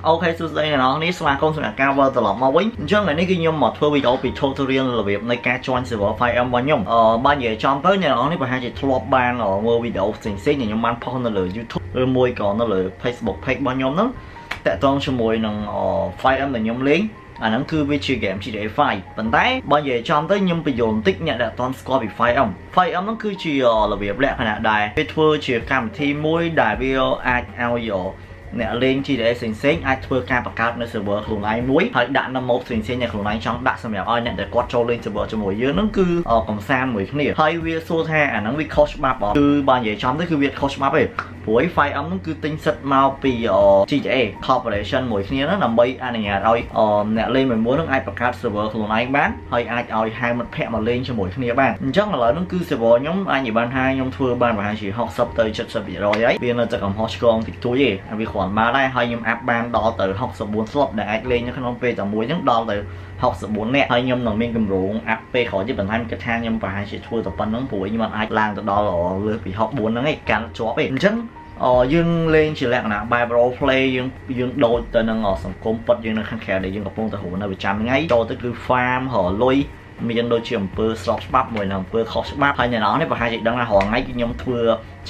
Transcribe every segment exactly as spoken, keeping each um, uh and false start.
ok xưa đây là nó ní xóa công sự cover từ lọt mau vĩnh chứ ngày nay khi nhung một thưa video bị tutorial là việc này ca join server file em bao nhung ờ bao giờ trong tới nhà nó ní bà hai chỉ thua ban ở mua video xịn xịn nhà nhung man post nó lừa YouTube rồi môi còn nó lừa Facebook page bao nhung nó tại trong cho môi nằng file em là nhung lính anh nó cứ về chơi game chỉ để file vấn tay bao giờ trong tới nhung bị dồn tích nhận đã toàn score bị file em file em nó cứ chỉ là việc lẹ khả đài về thua chỉ cảm thi môi đài video ai ao dỗ nè lên chỉ để sinh sinh ai thưa ca bạc cao nơi serverខ្លួនឯងមួយហើយដាក់នៅមកsinh sinh nhàខ្លួនឯងចង់ដាក់សម្រាប់ឲ្យអ្នកដែលគាត់ចូលលេង server ជាមួយយើងហ្នឹងគឺកំសាន្តមួយគ្នាហើយវាសួរថាអាហ្នឹងវា coach ច្បាប់គឺបើនិយាយចំទៅគឺវា coach ច្បាប់ទេព្រោះ file ហ្នឹងគឺទិញសិតមកពី G T A corporation មួយគ្នាហ្នឹងដើម្បីអនុញ្ញាតឲ្យអ្នកលេងមួយមួយហ្នឹងអាចបង្កើត server ខ្លួនឯងបានហើយអាចឲ្យហៅមិត្តភ័ក្តិមកលេងជាមួយគ្នាបានអញ្ចឹងឥឡូវហ្នឹងគឺ server ខ្ញុំអាចនិយាយបានថាខ្ញុំធ្វើបានប្រហែលជា60ទៅ70%ហើយវានៅតែកំហុសឆ្គងតិចតួចទេវាគ្រាន់មកដែរហើយខ្ញុំអាប់បានដល់ទៅ64 slot ដែលអាចលេងនៅក្នុងពេលតែមួយហ្នឹងដល់ទៅ64នាក់ហើយខ្ញុំនឹងមានកម្រងអាប់ពេលក្រោយទៀតបន្ថែមគិតថាខ្ញុំប្រហែលជាធ្វើតែប៉ុណ្្នឹងព្រោះខ្ញុំអាចឡើងទៅដល់លើសពី64ហ្នឹងឯងកាន់ជាប់ទេអញ្ចឹងយើងលេងជាលក្ខណៈ បែប role play យើងយើងដូចទៅនឹងសង្គមពិតយើងនៅខាងក្រៅដែលយើងកំពុងតែរស់នៅប្រចាំថ្ងៃចូលទៅគឺ farm រលុយមានដូចជាអំពើស្របច្បាប់មួយនឹងអំពើខុសច្បាប់ហើយអ្នកនរនេះប្រហែលជាដឹងថារាល់ថ្ងៃគឺខ្ញុំធ្វើជា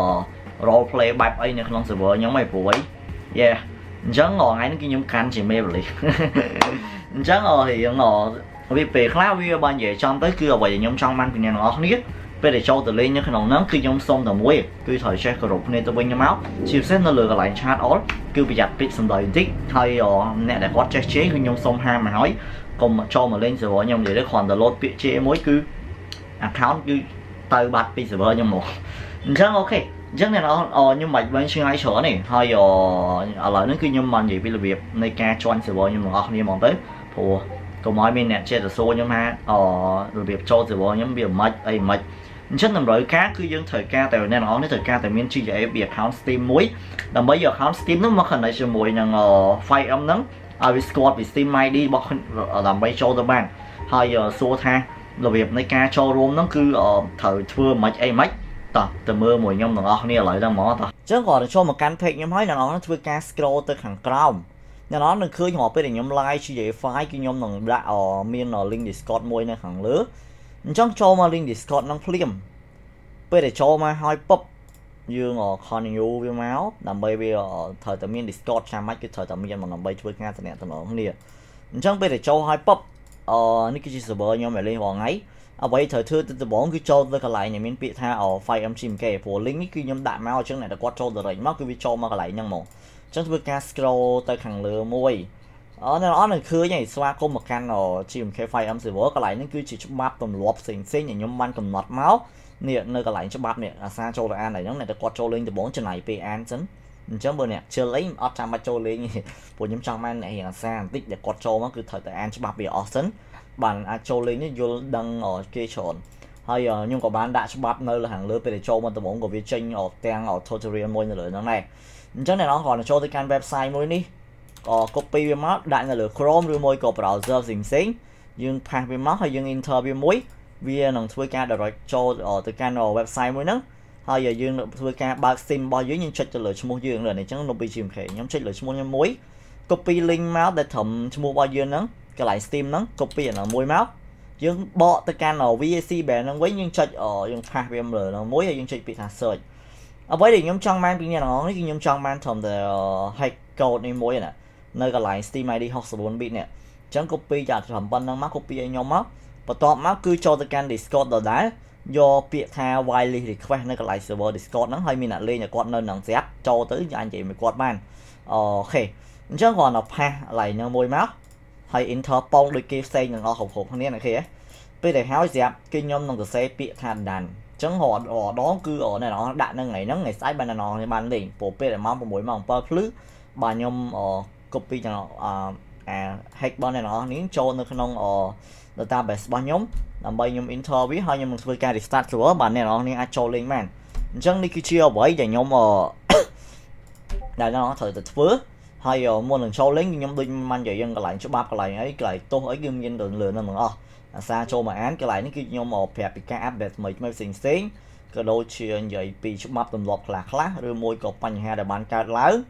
role play បែបអីនៅក្នុង server ខ្ញុំឯងព្រោះអី yeah អញ្ចឹងរាល់ថ្ងៃនេះគឺខ្ញុំកាន់ជាមេបលិសអញ្ចឹងរៀងវាពេលខ្លះវាបើនិយាយចំទៅគឺអ្វីដែលខ្ញុំចង់បានពីអ្នកនរគ្នាពេលដែលចូលទៅលេងនៅក្នុងហ្នឹងគឺខ្ញុំសុំតែមួយគឺត្រូវចេះគោរពគ្នាទៅវិញទៅមកជាពិសេសនៅលើកន្លែង chat all គឺប្រយ័ត្នពេកសំដីបន្តិចហើយអ្នកដែលគាត់ចេះជេរគឺខ្ញុំសុំហាមមកហើយកុំចូលមកលេង server ខ្ញុំនិយាយទៅគ្រាន់តែ load ពាក្យជេរមួយគឺ account គឺទៅបាត់ពី server ខ្ញុំមកអញ្ចឹងអូខេអញ្ចឹងអ្នកនរខ្ញុំមិនបាច់ឆ្ងាយច្រើនទេហើយឥឡូវនេះគឺខ្ញុំមកនិយាយពីរបៀបនៃការ join server ខ្ញុំទាំងអស់គ្នាហ្មងទៅព្រោះកុំឲ្យមានអ្នកចេះទៅសួរខ្ញុំថារបៀបចូល server ខ្ញុំវាមិនអីមិនអញ្ចឹងតម្រូវការគឺយើងត្រូវការតែអ្នកនរនេះត្រូវការតែមាន G T A ពី account Steam មួយដើម្បីយក account Steam នោះមក connect ជាមួយនឹង file em ហ្នឹងឲ្យវាស្គាល់ពី Steam I D របស់ដើម្បីចូលទៅបានហើយសួរថារបៀបនៃការចូលរួមហ្នឹងគឺត្រូវធ្វើមិនអីមិនតោះទៅមើលមួយខ្ញុំទាំងអស់គ្នាឥឡូវហ្នឹងហ្មងតោះអញ្ចឹងគាត់ទៅចូលមកកាន់ page ខ្ញុំហើយអ្នកនរធ្វើការ scroll ទៅខាងក្រោមអ្នកនរនឹងឃើញរាល់ពេលដែលខ្ញុំ live ជា file គឺខ្ញុំនឹងដាក់មាន link Discord មួយនៅខាងលើអញ្ចឹងចូលមក link Discord ហ្នឹងភ្លាមពេលដែលចូលមកហើយពុបយើង continue វាមកដើម្បីវាត្រូវតែមាន Discord ចាំមិនគឺត្រូវតែមានមកដើម្បីធ្វើការតំណែងតំណងគ្នាអញ្ចឹងពេលដែលចូលហើយពុបអឺនេះគឺជា server ខ្ញុំឲ្យលេងរាល់ថ្ងៃអ្វីត្រូវធ្វើទៅដំបូងគឺចូលទៅកន្លែងដែលមានពាក្យថា file em sim គេព្រោះ link នេះគឺខ្ញុំដាក់មកអញ្ចឹងអ្នកដែលគាត់ចូល direct មកគឺវាចូលមកកន្លែងហ្នឹងមកអញ្ចឹងធ្វើការ scroll ទៅខាងលើមួយអឺអ្នកនរនឹងឃើញហើយស្វាគមន៍មកកាន់ G M K file em server កន្លែងហ្នឹងគឺជាច្បាប់ទម្លាប់ផ្សេងៗដែលខ្ញុំបានកំណត់មកនេះនៅកន្លែងច្បាប់នេះអាសាចូលទៅអានហើយហ្នឹងអ្នកដែលគាត់ចូលលេងដំបូងចំណាយពេលអានសិនអញ្ចឹងបើអ្នកជិលអីអត់ចាំបាច់ចូលលេងព្រោះខ្ញុំចង់បានអ្នករៀងអាសាបន្តិចដែលគាត់ចូលមកគឺត្រូវតែអានច្បាប់វាអស់សិនបានអាចចូលលេងនេះយល់ដឹងគេច្រើនហើយខ្ញុំក៏បានដាក់ច្បាប់នៅខាងលើពេលដែលចូលមកដំបូងក៏វាចេញទាំង tutorial មួយនៅលើហ្នឹងដែរអញ្ចឹងអ្នកនរគ្រាន់តែចូលទៅកាន់ website មួយនេះក៏ copy វាមកដាក់នៅលើ Chrome ឬមួយក៏ browser ផ្សេងៗយើងផាសវាមកហើយយើង enter វាមួយវានឹងធ្វើការ direct ចូលទៅកាន់ website មួយហ្នឹងហើយយើងធ្វើការបើក sim របស់យើងយើងចុចទៅលើឈ្មោះយើងលើនេះអញ្ចឹងនៅពី G M K ខ្ញុំចុចលើឈ្មោះខ្ញុំមួយ copy link មកដែលត្រឹមឈ្មោះរបស់យើងហ្នឹងកន្លែង Steam ហ្នឹង copy អានោះមួយមកយើងបកទៅកាន់ V A C band ហ្នឹងវិញយើងចុចយើងផាសវាលើហ្នឹងមួយហើយយើងចុចពាក្យថា search អ្វីដែលខ្ញុំចង់បានពីអ្នកទាំងអស់នេះគឺខ្ញុំចង់បានត្រឹមតែ hack code នេះមួយណានៅកន្លែង Steam I D 64 bit នេះអញ្ចឹង copy ចាត្រឹមប៉ុណ្្នឹងមក copy ឲ្យខ្ញុំមកបន្ទាប់មកគឺចូលទៅកាន់ Discord ដដែលយកពាក្យថា wireless request នៅកន្លែង server Discord ហ្នឹងហើយមានអ្នកលេងគាត់នៅនឹងស្រាប់ចូលទៅអាចនិយាយមួយគាត់បានអូខេអញ្ចឹងគ្រាន់តែផាសកន្លែងហ្នឹងមួយមកហើយ enter ប៉ងដូចគេផ្សេងទាំងអស់គ្រប់គ្រប់គ្នាណាគេពេលដែលហើយស្រាប់គេខ្ញុំនឹងសរសេរពាក្យថា done អញ្ចឹងរដងគឺអ្នកនរដាក់នៅថ្ងៃហ្នឹងថ្ងៃស្អែកបានអ្នកនរបានលេងព្រោះពេលម៉ោង 6 ម៉ោង 7 ភ្លឺបាទខ្ញុំ copy ទាំងអា hack របស់អ្នកនរនេះចូលនៅក្នុង database របស់ខ្ញុំដើម្បីខ្ញុំ enter វាហើយខ្ញុំនឹងធ្វើការ restart server បាទអ្នកនរនេះអាចចូលលេងបានអញ្ចឹងនេះគឺជាអ្វីដែលខ្ញុំដែលអ្នកនរត្រូវតែធ្វើហើយមុននឹងចូលលេងខ្ញុំដូចមិននិយាយយើងកន្លែងច្បាប់កន្លែងអីកន្លែងទោសអីគឺមានទៅលើហ្នឹងទាំងអស់អាសាចូលមកអានកន្លែងនេះគឺខ្ញុំមកប្រាប់ពីការ update ថ្មីថ្មីផ្សេងផ្សេងក៏ដូចជានិយាយពីច្បាប់ទម្លាប់ខ្លះខ្លះឬមួយក៏បញ្ហាដែលបានកើតឡើង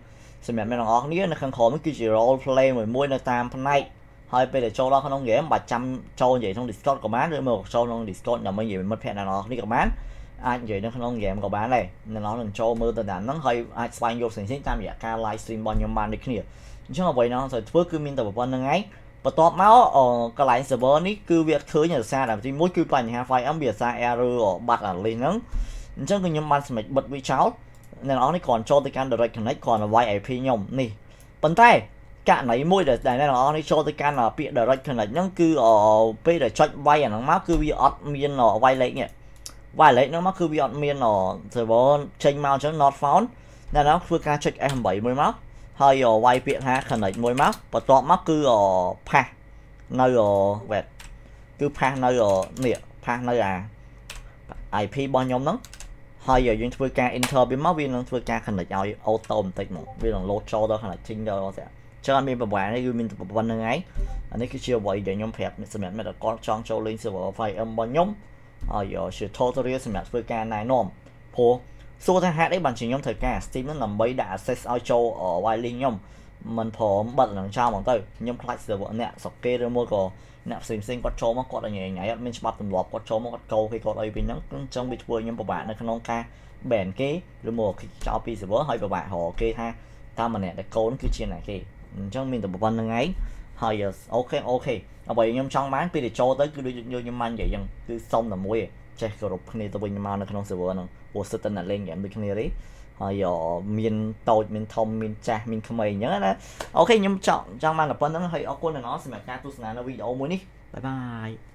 សម្រាប់អ្នកទាំងអស់គ្នានៅខាងក្រោមនេះគឺជា role play មួយមួយនៅតាមផ្នែកហើយពេលដែលចូលដល់ក្នុង game បាច់ចាំចូលនិយាយក្នុង Discord ក៏បានឬមកចូលក្នុង Discord ដើម្បីនិយាយមិត្តភ័ក្តិអ្នកទាំងអស់គ្នាក៏បានអាចនិយាយនៅក្នុង game ក៏បានដែរអ្នកទាំងអស់នឹងចូលមើលទៅតាមហ្នឹងហើយអាចស្វែងយល់ផ្សេងៗតាមរយៈការ live stream របស់ខ្ញុំបានដូចគ្នាអញ្ចឹងអ្វីណាត្រូវធ្វើគឺមានតែប៉ុណ្្នឹងឯងបន្ទាប់មកកន្លែង server នេះគឺវាអត់ឃើញដោយសារតែទីមួយគឺបញ្ហា file em វាសារ error បាត់អា link ហ្នឹងអញ្ចឹងគឺខ្ញុំបានសម្រេចបិទវាចោលអ្នកនរនេះគ្រាន់ចូលទៅកាន់ direct connect គ្រាន់តែ វាយ i p ខ្ញុំនេះប៉ុន្តែករណីមួយដែលអ្នកនរនេះចូលទៅកាន់ពាក្យ direct connect ហ្នឹងគឺពេលដែលចុចវាយអាហ្នឹងមកគឺវាអត់មានវាយលេខនេះវាយលេខហ្នឹងមកគឺវាអត់មាន server ចេញមកអញ្ចឹង not found អ្នកនរធ្វើការចុច F 8មួយមកហើយវាយពាក្យថា connect មួយមកបន្ទាប់មកគឺផាសនៅ web គឺផាសនៅនេះផាសនៅអា i p របស់ខ្ញុំហ្នឹងហើយយើងធ្វើការ enter វាមកវានឹងធ្វើការ connect ឲ្យ auto បន្តិចមកវានឹង load ចូលដល់ connecting ដល់ស្រាប់ច្រើនមានប្រព័ន្ធនេះគឺមានប៉ុណ្្នឹងឯងអានេះគឺជាអ្វីដែលខ្ញុំប្រាប់សម្រាប់អ្នកដែលគាត់ចង់ចូលលេង server file em របស់ខ្ញុំហើយជា tutorial សម្រាប់ធ្វើការណែនាំព្រោះសួរថាហេតុអីបានជាខ្ញុំត្រូវការ Steam ហ្នឹងដើម្បីដាក់ access ឲ្យចូល file link ខ្ញុំមិនព្រមបិទនឹងចោលហ្មងទៅខ្ញុំខ្លាច server អ្នកស្រុកគេឬមួយក៏អ្នកផ្សេងផ្សេងគាត់ចូលមកគាត់អញញ៉ៃអត់មានច្បាប់ទម្លាប់គាត់ចូលមកគាត់កោគេគាត់អីវិញហ្នឹងអញ្ចឹងវាធ្វើខ្ញុំពិបាកនៅក្នុងការ ban គេឬមកចោលពី server ហើយពិបាករកគេថាតាមម្នាក់ដែលកូនគឺជាអ្នកគេអញ្ចឹងមានតែប៉ុណ្្នឹងឯងហើយអូខេអូខេអ្វីខ្ញុំចង់បានពេលដែលចូលទៅគឺដូចខ្ញុំបាននិយាយអញ្ចឹងគឺសុំតែមួយចេះគោរពគ្នាទៅវិញមកនៅក្នុង server ហ្នឹងព្រោះសិតតែអ្នកលេង game ដូចគ្នាទេហើយមានតូចមានធំមានចាស់មានក្មេងអញ្ចឹងណាអូខេខ្ញុំចង់ចង់បានតែប៉ុណ្្នឹងហើយអរគុណអ្នកនរសម្រាប់ការទស្សនានៅវីដេអូមួយនេះបាយបាយ